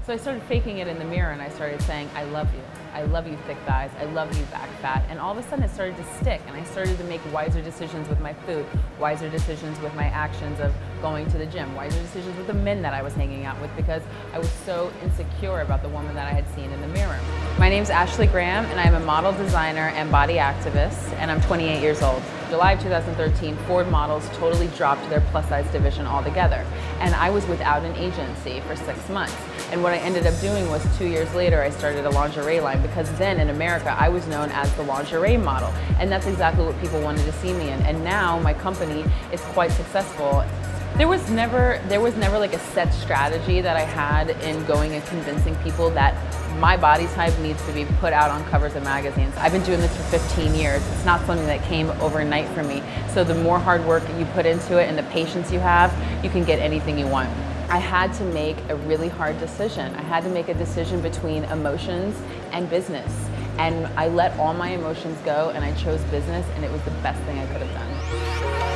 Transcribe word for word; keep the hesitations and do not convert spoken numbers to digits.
So I started faking it in the mirror and I started saying, I love you. I love you thick thighs. I love you back fat. And all of a sudden it started to stick and I started to make wiser decisions with my food, wiser decisions with my actions of going to the gym, wiser decisions with the men that I was hanging out with because I was so insecure about the woman that I had seen in the mirror. My name's Ashley Graham and I'm a model designer and body activist and I'm twenty-eight years old. July of two thousand thirteen, Ford Models totally dropped their plus size division altogether. And I was without an agency for six months. And what I ended up doing was two years later, I started a lingerie line because then in America, I was known as the lingerie model. And that's exactly what people wanted to see me in. And now my company is quite successful. There was never, there was never like a set strategy that I had in going and convincing people that my body type needs to be put out on covers of magazines. I've been doing this for fifteen years. It's not something that came overnight for me. So the more hard work you put into it and the patience you have, you can get anything you want. I had to make a really hard decision. I had to make a decision between emotions and business. And I let all my emotions go and I chose business and it was the best thing I could have done.